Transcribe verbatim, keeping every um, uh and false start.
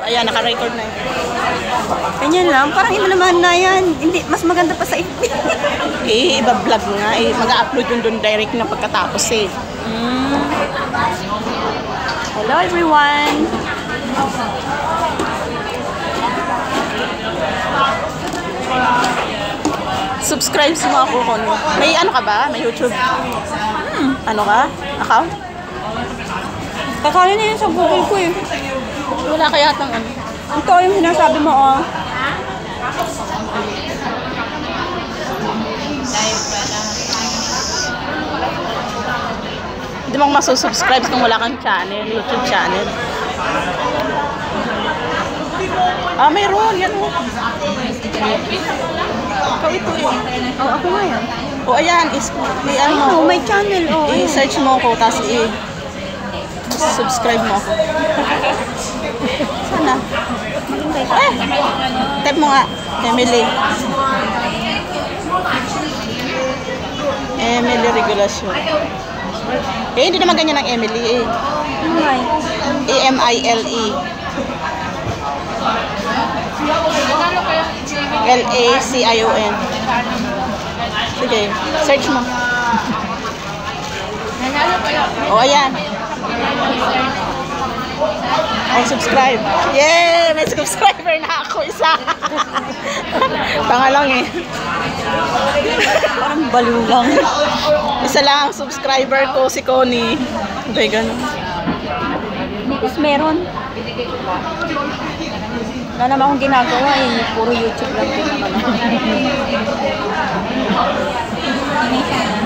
Ayan, naka-record na yun. Ganyan lang. Parang iba naman na yan. Hindi, mas maganda pa sa F B. Eh, iba vlog nga. Eh, mag-upload yun doon direct na pagkatapos eh. Mm. Hello everyone! Subscribe mo ako kung may ano ka ba? May YouTube? Hmm. Ano ka? Account? Kakali na yun sa Google ko eh. Wala kaya tang ano? Ito yung sinasabi mo oh. Hindi mo masusubscribe kung wala kang channel, YouTube channel. Ah, mayroon. Yan o. Ikaw ito eh. Oh, ako nga yan. O, ayan. Is, may ano mo. Oh, may channel. Oh, i-search mo ako, tapos i-subscribe mo ako. Sana. Eh, type mo nga. Emily. Emily Regulation. Eh, hindi naman ganyan ang Emily eh. Ano nga eh? E M I L E. L A C I O N. Sige, search mo. O, ayan. Ay, subscribe. Yay! May subscriber na ako. Isa. Tanga lang eh. Parang baliw lang. Isa lang ang subscriber ko, si Connie. Okay, ganun. Is meron. Wala naman akong ginagawa eh. Puro YouTube lang din naman ako.